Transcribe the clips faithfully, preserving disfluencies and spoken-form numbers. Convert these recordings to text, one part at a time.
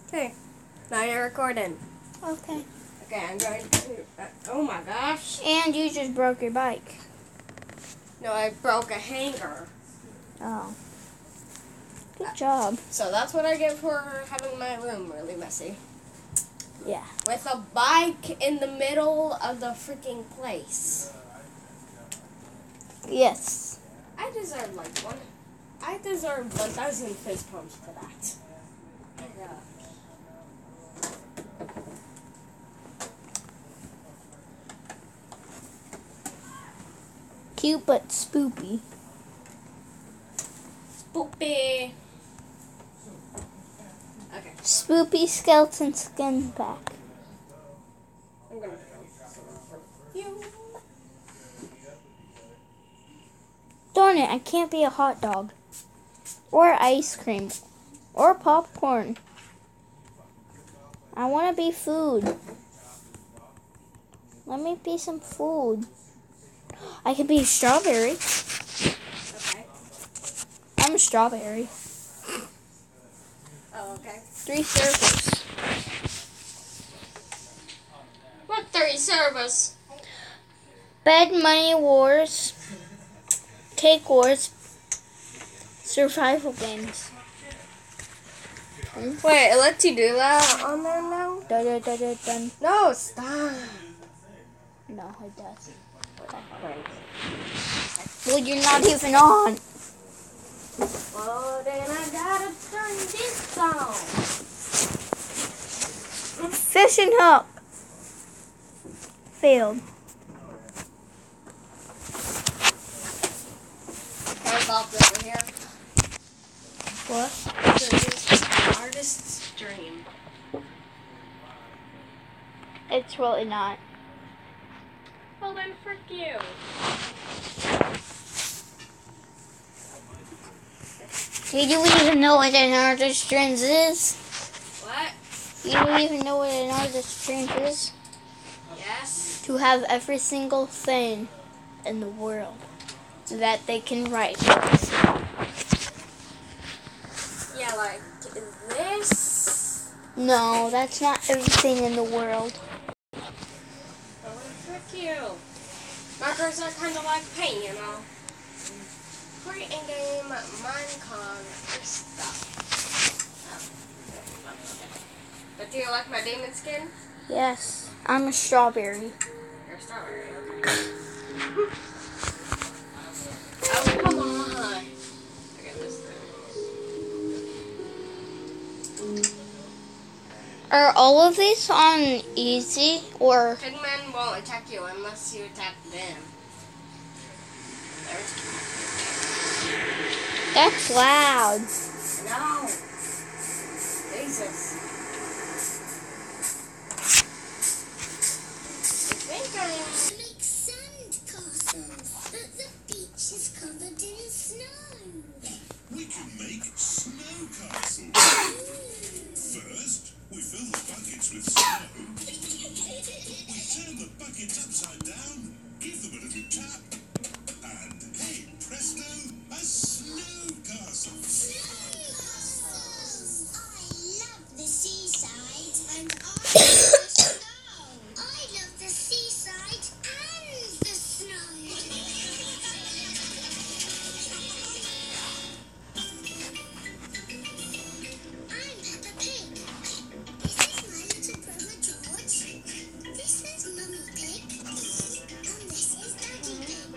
Okay, now you're recording. Okay. Okay, I'm going to. Uh, oh my gosh. And you just broke your bike. No, I broke a hanger. Oh. Good job. So that's what I get for having my room really messy. Yeah. With a bike in the middle of the freaking place. Yes. I deserve like one. I deserve one thousand fist pumps for that. Yeah. Cute but spoopy. Spoopy. Okay. Spoopy skeleton skin pack. I'm gonna film some for you. Darn it, I can't be a hot dog. Or ice cream. Or popcorn. I want to be food. Let me be some food. I could be a strawberry. Okay. I'm a strawberry. Oh, okay. Three circles. What three servers? Bed money wars. Cake wars. Survival games. Wait, it lets you do that on there now? Dun, dun, dun, dun, dun. No, stop. No, it doesn't. Well, you're not even on. Well, then I gotta turn this on. Fishing hook. Failed. Helicopter over here. What? This is an artist's dream. It's really not. Well, then frick you. Did you even know what an artist's dream is? What? You don't even know what an artist's dream is? Yes. To have every single thing in the world that they can write. Yeah, like this. No, that's not everything in the world. Well, then frick you. Markers are kind of like paint, you know. Free in-game Minecon stuff. Oh. But do you like my demon skin? Yes, I'm a strawberry. You're a strawberry, okay. Oh, come on. Okay, this thing. Are all of these on easy or? Pigmen won't attack you unless you attack them. There's That's loud. No. Jesus. I think I'm... Make sand castles, but the beach is covered in snow. We can make snow castles. First, we fill the buckets with snow. We turn the buckets upside down, give them a little tap, and hey, presto, a snow castle. Snow castles! I love the seaside and I love the snow. I love the seaside and the snow. I'm Peppa Pig. This is my little brother George. This is Mummy Pig. And this is Daddy Pig.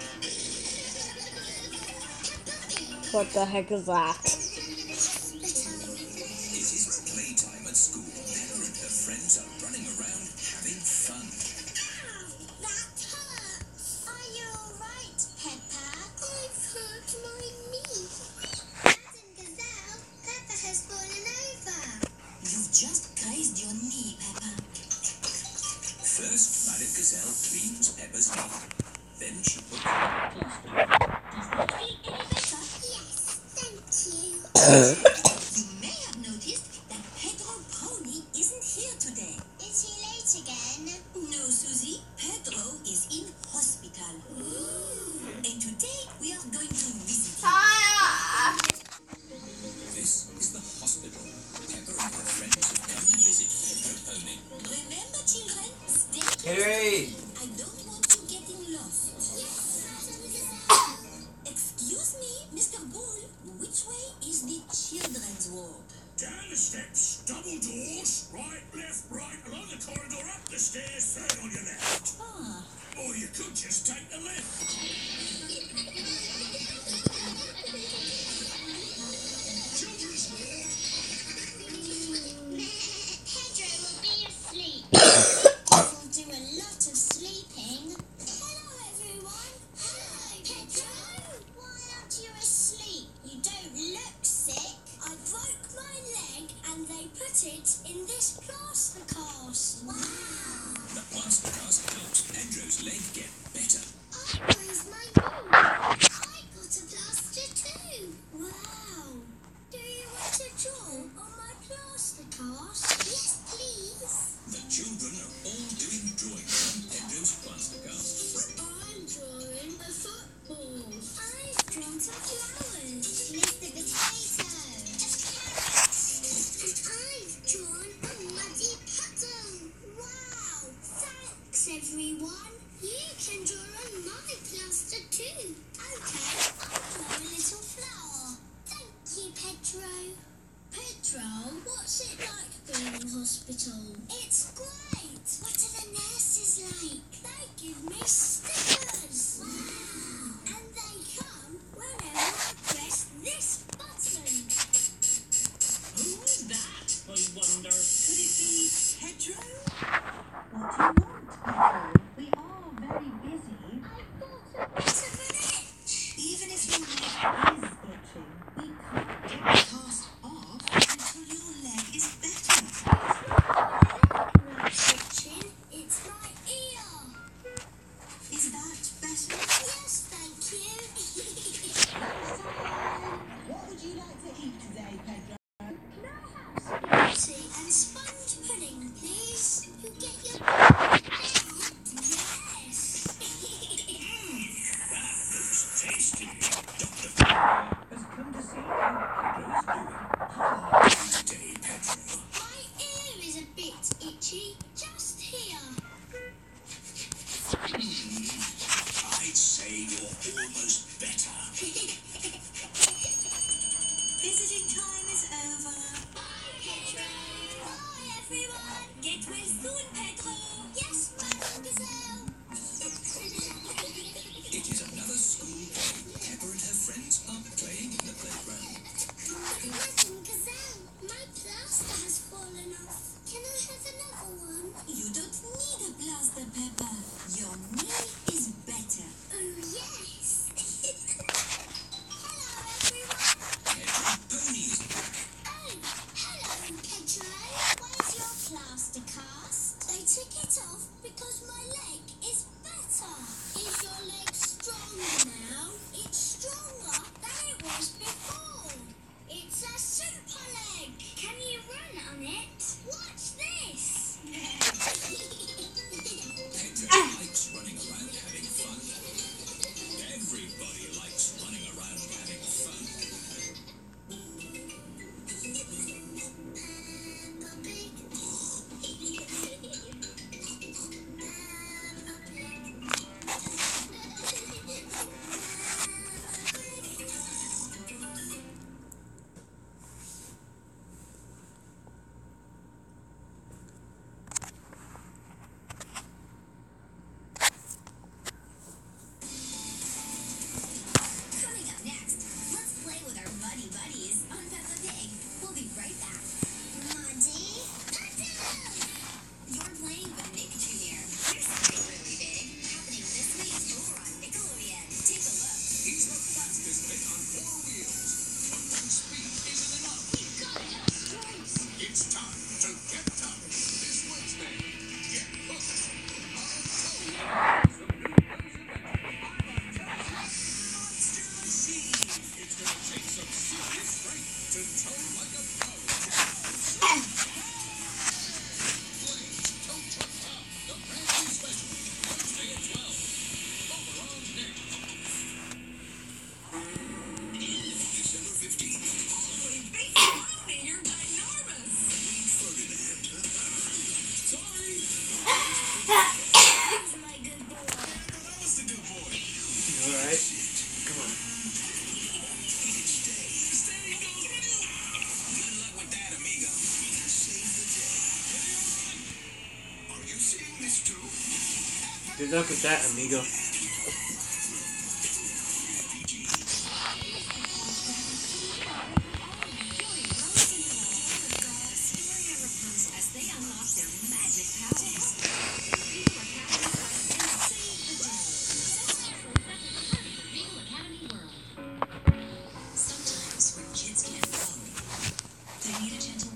Peppa Pig. What the heck is that? Hospital. It is playtime at school. Peppa and her friends are running around having fun. Ow, that hurts. Are you alright, Peppa? I've hurt my knee. Madam Gazelle, Peppa has fallen over. You've just grazed your knee, Peppa. First, Madame Gazelle cleans Peppa's knee. Then she puts Feel any better? Yes, thank you. You may have noticed that Pedro Pony isn't here today. Is he late again? No, Susie. Pedro is in hospital. And today we are going to visit him. Ah! This is the hospital. Peppa and her friends have come Henry! I don't want you getting lost. Yes, Madam Gazelle. Excuse me, Mister Bull. Which way is the children's ward? Down the steps, double doors, right, left, right, along the corridor, up the stairs, third on your left. Ah, Or you could just take the left. Children's ward. Pedro will be asleep. We'll do a lot of sleeping. Hello, everyone. Hello, Pedro. Why aren't you asleep? You don't look sick. I broke my leg and they put it in this plaster cast. Wow. The plaster cast helps Pedro's leg get better. I bruised my knee. I got a plaster too. Wow. Do you want to draw on my plaster cast? Yes, please. The children are all doing drawings on Pedro's plaster cast. I'm drawing a football. I've drawn some flowers. Mister Potato. A carrot. And I've drawn a muddy puddle. Wow. Thanks, everyone. You can draw on my plaster too. Okay, I'll draw a little flower. Thank you, Pedro. Pedro, what's it like being in hospital? It's great. What are the nurses like? They give me stickers. Wow. And they come whenever I press this button. who's that? I wonder. Could it be Pedro? What do you want, Pedro? We are very busy. I've got a bit of an itch. Even if your leg is itching, we can't take the cast off until your leg is better. Good luck with that, amigo. As they unlock their magic powers. People are gathering around and save the day. Regal Academy World. Sometimes when kids get low, they need a gentle